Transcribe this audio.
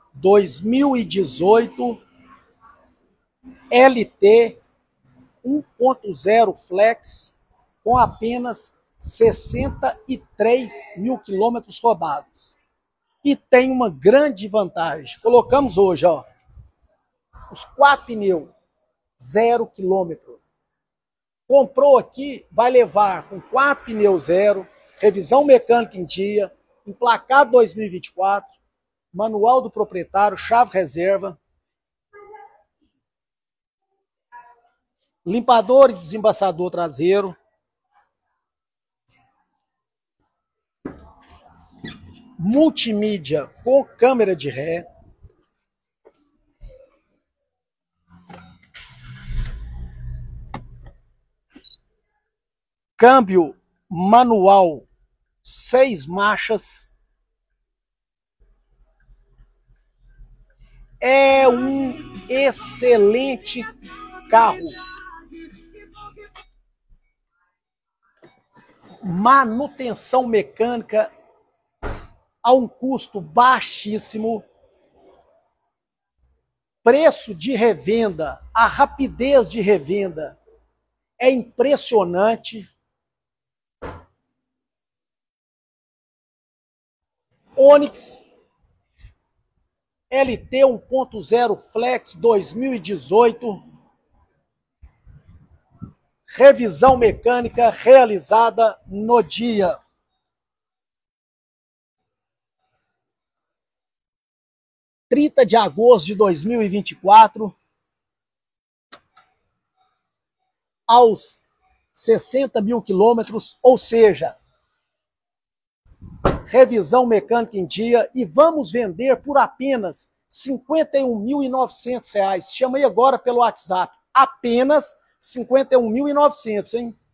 2018 LT 1.0 Flex com apenas 63 mil quilômetros rodados. E tem uma grande vantagem. Colocamos hoje, ó, os 4 pneus, 0 quilômetro. Comprou aqui, vai levar com 4 pneus 0, revisão mecânica em dia, emplacado 2024, manual do proprietário, chave reserva, limpador e desembaçador traseiro, multimídia com câmera de ré, câmbio manual 6 marchas, é um excelente carro. Manutenção mecânica a um custo baixíssimo. Preço de revenda, a rapidez de revenda é impressionante. Onix LT 1.0 Flex 2018. Revisão mecânica realizada no dia 30 de agosto de 2024, aos 60 mil quilômetros, ou seja, revisão mecânica em dia, e vamos vender por apenas R$ 51.900. Chama aí agora pelo WhatsApp, apenas R$ 51.900, hein?